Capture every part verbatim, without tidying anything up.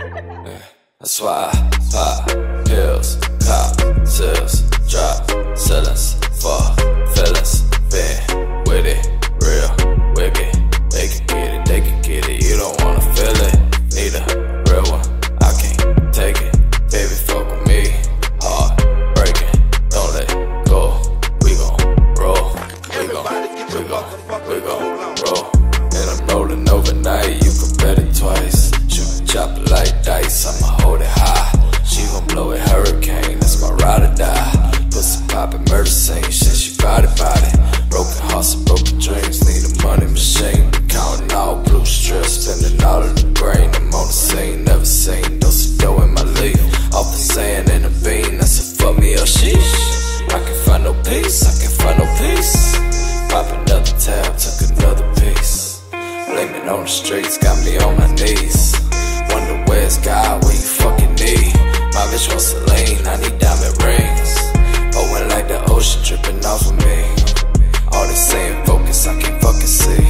Yeah, that's why I pop pills, cop, sales, drop, ceilings, for feelings. Been with it, real, wicked. They can get it, they can get it. You don't wanna feel it. Need a real one, I can't take it. Baby, fuck with me, hard breaking. Don't let go. We gon' roll. We gon', we gon', we gon' roll. And I'm rolling overnight. You can bet it twice. Shoot, chop it like dice. I'ma hold it high. She gon' blow it hurricane. That's my ride or die. Pussy poppin', murder scene. Shit, she body body. Broken hearts and broken dreams. Need a money machine. Counting all blue strips. Spending all of the grain. I'm on the scene. Never seen dose of dough in my leaf. Off the sand and the bean. That's a fuck me up. Sheesh. I can't find no peace. I can't find no peace. Pop another tab. Took another piece. Blaming on the streets. Got me on my knees. Wonder where's God, what you fucking need. My bitch wants to lean, I need diamond rings. Flowing like the ocean dripping off of me. All they saying focus, I can't fucking see.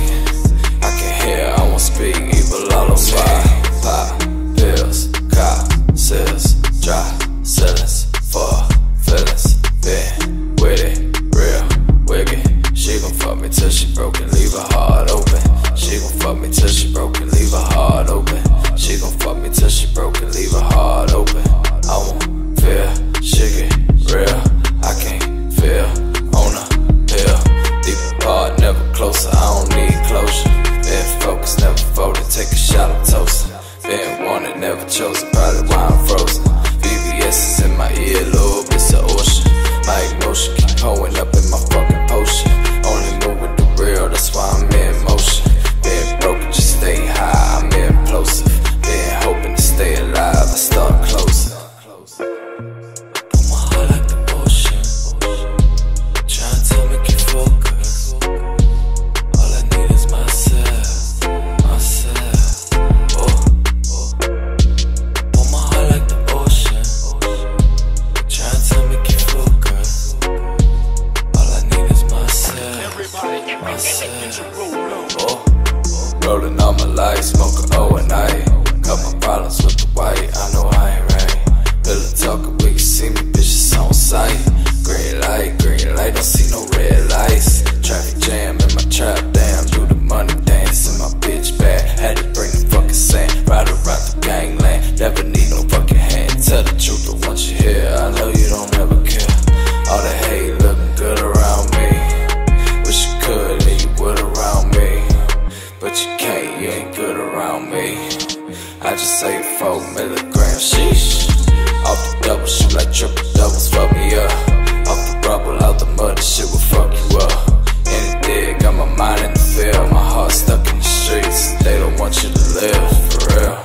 I can hear, I won't speak, evil all over me. Pop, pills, cop, sales, drop, ceilings, for feelings. Been with it, real, wicked. She gon' fuck me till she broken, leave her heart open. She gon' fuck me till she broken, leave her heart open. She gon' fuck me till she broken, leave her heart open. I won't feel, shit get real. I can't feel on a pill. Deep apart, never closer, I don't need closure. Been focused, never folded, take a shot of toasting. Been wanted, never chosen, probably why I'm frozen. V V S is in my ear, little bit's the ocean. My emotion keep pulling up in my fucking potion. Only move with the real, that's why I'm in motion. Been broken, just stay high, I'm implosive. Been hoping to stay alive, I start closing. Put my heart like the ocean. Tryna tell me keep focus. All I need is myself, myself. Oh, put my heart like the ocean. Tryna tell me keep focus. All I need is myself, myself. Oh, rolling all my life, smoking O at night. Got my problems with the white, I know I ain't right. Pillow talking, we can see me, bitches on sight. Green light, green light, don't see no red lights. Traffic jam in my trap, damn, do the money dance in my bitch bag. Had to bring the fucking sand, ride around the gangland. Never need no fucking hand, tell the truth, but once you hear, I know you don't ever care. All the hate looking good around me. Wish you could, and you would around me. But you can't, you ain't good around me. I just ate four milligrams, sheesh. Off the double, shoot like triple doubles, fuck me up. Off the rubble, out the mud, this shit will fuck you up. And it did, got my mind in the field. My heart stuck in the streets, they don't want you to live, for real.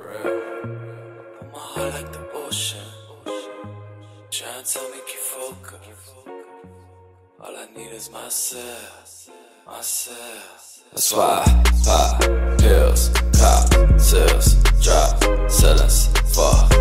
Put my heart like the ocean. Tryna tell me keep focused. All I need is myself, myself. That's why I pop pills, cop, sales, drop, ceilings, for